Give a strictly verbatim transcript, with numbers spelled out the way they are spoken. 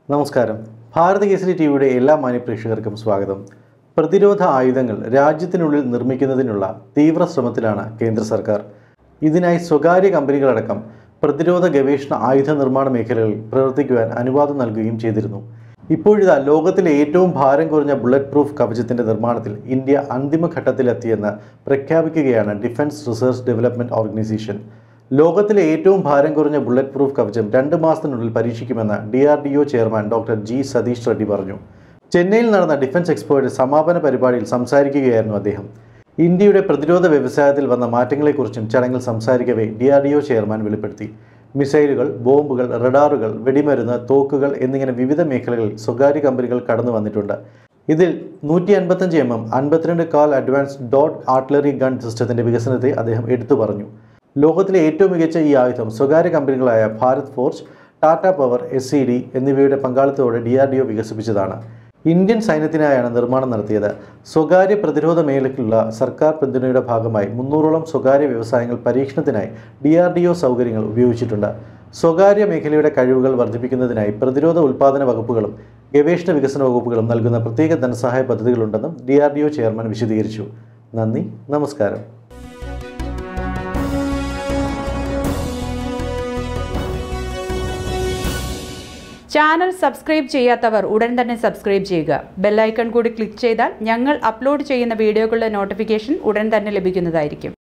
നമസ്കാരം. ഭാരത് കേസരി ടിവിയുടെ എല്ലാ മാന്യപ്രേക്ഷകർക്കും സ്വാഗതം. പ്രതിരോധ ആയുധങ്ങൾ രാജ്യത്തിനുള്ളിൽ നിർമ്മിക്കുന്നതിനുള്ള തീവ്ര ശ്രമത്തിലാണ് കേന്ദ്ര സർക്കാർ. ഇതിനായി സ്വകാര്യ കമ്പനികളടക്കം പ്രതിരോധ ഗവേഷണ ആയുധ നിർമ്മാണ മേഖലകളിൽ പ്രവർത്തിക്കുവാൻ അനുവാദം നൽകുകയും ചെയ്തിരുന്നു. ഇപ്പോഴിതാ ലോകത്തിലെ ഏറ്റവും ഭാരം കുറഞ്ഞ ബുള്ളറ്റ് പ്രൂഫ് കവചത്തിൻ്റെ നിർമ്മാണത്തിൽ ഇന്ത്യ അന്തിമഘട്ടത്തിലെത്തിയെന്ന് പ്രഖ്യാപിക്കുകയാണ് ഡിഫൻസ് റിസർച്ച് ഡെവലപ്മെൻറ്റ് ഓർഗനൈസേഷൻ. ലോകത്തിലെ ഏറ്റവും ഭാരം കുറഞ്ഞ ബുള്ളറ്റ് പ്രൂഫ് കവചം രണ്ട് മാസത്തിനുള്ളിൽ പരീക്ഷിക്കുമെന്ന് D R D O chairman doctor G Satheesh Reddy പറഞ്ഞു. ചെന്നൈയിൽ നടന്ന ഡിഫൻസ് എക്സ്പോയുടെ സമാപന പരിപാടിയിൽ സംസാരിക്കുകയായിരുന്നു അദ്ദേഹം. ഇന്ത്യയുടെ പ്രതിരോധ വ്യവസായത്തിൽ വന്ന മാറ്റങ്ങളെക്കുറിച്ചും ചടങ്ങിൽ സംസാരിക്കവേ D R D O chairman വെളിപ്പെടുത്തി. മിസൈലുകൾ, ബോംബുകൾ, റഡാറുകൾ, വെടിമരുന്ന്, തോക്കുകൾ എന്നിങ്ങനെ വിവിധ മേഖലകളിൽ സ്വകാര്യ കമ്പനികൾ കടന്നു വന്നിട്ടുണ്ട്. ഇതിൽ നൂറ്റി അൻപത്തഞ്ച് എം എം അൻപത്തിരണ്ട് കാൽ അഡ്വാൻസ്ഡ് ഡോട്ട് ആർട്ടിലറി ഗൺ സിസ്റ്റത്തിൻ്റെ വികസനത്തെ അദ്ദേഹം എടുത്തു പറഞ്ഞു. ലോകത്തിലെ ഏറ്റവും മികച്ച ഈ ആയുധം സ്വകാര്യ കമ്പനികളായ Bharat Forge, Tata Power, S C D എന്നിവയുടെ പങ്കാളിത്തത്തോടെ ഡി ആർ ഡി ഒ വികസിപ്പിച്ചതാണ്. ഇന്ത്യൻ സൈന്യത്തിനായാണ് നിർമ്മാണം നടത്തിയത്. സ്വകാര്യ പ്രതിരോധ മേഖലയ്ക്കുള്ള സർക്കാർ പിന്തുണയുടെ ഭാഗമായി മുന്നൂറോളം സ്വകാര്യ വ്യവസായങ്ങൾ പരീക്ഷണത്തിനായി ഡി ആർ ഡി ഒ സൗകര്യങ്ങൾ ഉപയോഗിച്ചിട്ടുണ്ട്. സ്വകാര്യ മേഖലയുടെ കഴിവുകൾ വർദ്ധിപ്പിക്കുന്നതിനായി പ്രതിരോധ ഉൽപ്പാദന വകുപ്പുകളും ഗവേഷണ വികസന വകുപ്പുകളും നൽകുന്ന പ്രത്യേക ധനസഹായ പദ്ധതികളുണ്ടെന്നും D R D O chairman വിശദീകരിച്ചു. നന്ദി, നമസ്കാരം. ചാനൽ സബ്സ്ക്രൈബ് ചെയ്യാത്തവർ ഉടൻ തന്നെ സബ്സ്ക്രൈബ് ചെയ്യുക. ബെൽ ഐക്കൺ കൂടി ക്ലിക്ക് ചെയ്താൽ ഞങ്ങൾ അപ്ലോഡ് ചെയ്യുന്ന വീഡിയോകളുടെ നോട്ടിഫിക്കേഷൻ ഉടൻ തന്നെ ലഭിക്കുന്നതായിരിക്കും.